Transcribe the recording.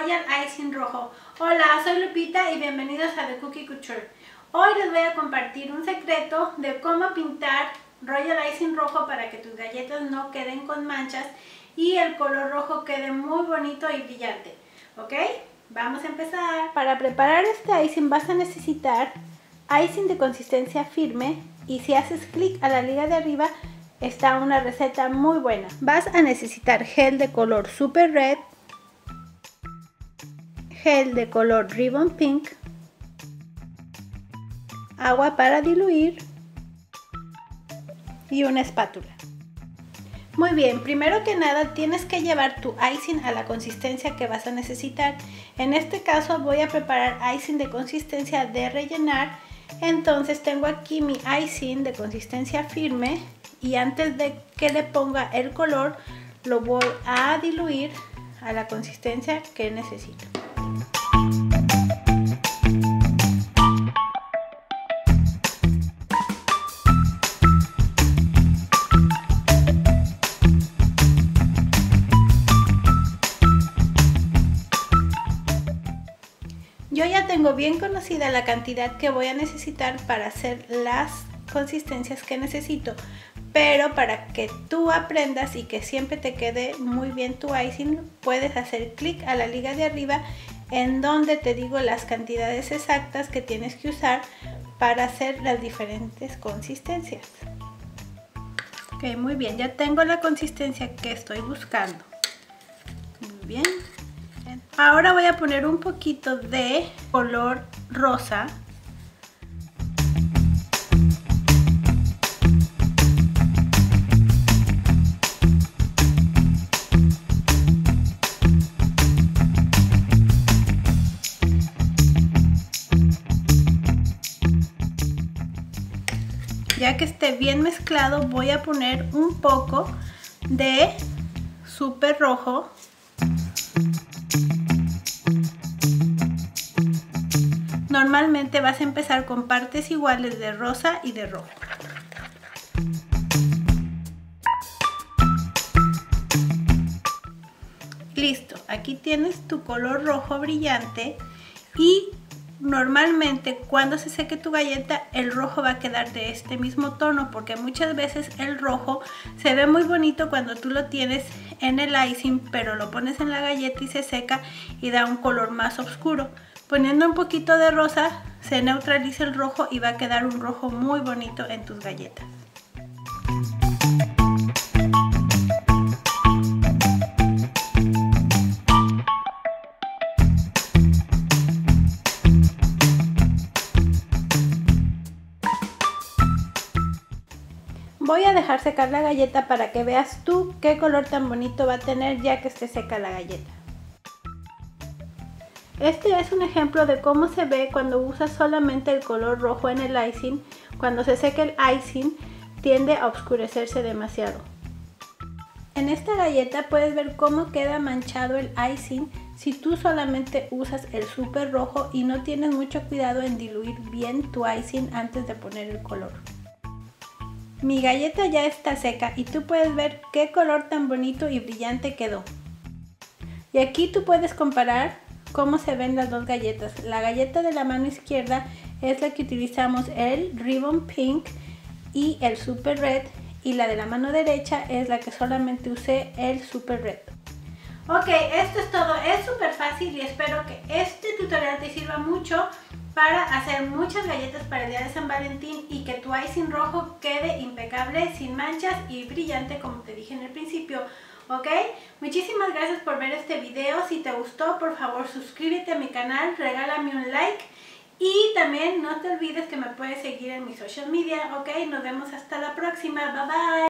Royal Icing rojo. Hola, soy Lupita y bienvenidos a The Cookie Couture. Hoy les voy a compartir un secreto de cómo pintar Royal Icing rojo para que tus galletas no queden con manchas y el color rojo quede muy bonito y brillante. ¿Ok? Vamos a empezar. Para preparar este icing vas a necesitar icing de consistencia firme y si haces clic a la liga de arriba está una receta muy buena. Vas a necesitar gel de color Super Red, gel de color Ribbon Pink, agua para diluir y una espátula. Muy bien, primero que nada tienes que llevar tu icing a la consistencia que vas a necesitar. En este caso voy a preparar icing de consistencia de rellenar. Entonces tengo aquí mi icing de consistencia firme y antes de que le ponga el color lo voy a diluir a la consistencia que necesito. Yo ya tengo bien conocida la cantidad que voy a necesitar para hacer las consistencias que necesito, pero para que tú aprendas y que siempre te quede muy bien tu icing, puedes hacer clic a la liga de arriba en donde te digo las cantidades exactas que tienes que usar para hacer las diferentes consistencias. Ok, muy bien, ya tengo la consistencia que estoy buscando. Muy bien. Ahora voy a poner un poquito de color rosa. Ya que esté bien mezclado, voy a poner un poco de Super rojo. Normalmente vas a empezar con partes iguales de rosa y de rojo. Listo, aquí tienes tu color rojo brillante y normalmente cuando se seque tu galleta el rojo va a quedar de este mismo tono porque muchas veces el rojo se ve muy bonito cuando tú lo tienes en el icing pero lo pones en la galleta y se seca y da un color más oscuro. Poniendo un poquito de rosa se neutraliza el rojo y va a quedar un rojo muy bonito en tus galletas. Voy a dejar secar la galleta para que veas tú qué color tan bonito va a tener ya que esté seca la galleta. Este es un ejemplo de cómo se ve cuando usas solamente el color rojo en el icing. Cuando se seca el icing tiende a oscurecerse demasiado. En esta galleta puedes ver cómo queda manchado el icing si tú solamente usas el super rojo y no tienes mucho cuidado en diluir bien tu icing antes de poner el color. Mi galleta ya está seca y tú puedes ver qué color tan bonito y brillante quedó. Y aquí tú puedes comparar cómo se ven las dos galletas. La galleta de la mano izquierda es la que utilizamos el Ribbon Pink y el Super Red y la de la mano derecha es la que solamente usé el Super Red. Ok, esto es todo, es súper fácil y espero que este tutorial te sirva mucho para hacer muchas galletas para el día de San Valentín y que tu icing rojo quede impecable, sin manchas y brillante como te dije en el principio. ¿Ok? Muchísimas gracias por ver este video. Si te gustó, por favor suscríbete a mi canal, regálame un like y también no te olvides que me puedes seguir en mi social media. ¿Ok? Nos vemos hasta la próxima. Bye bye.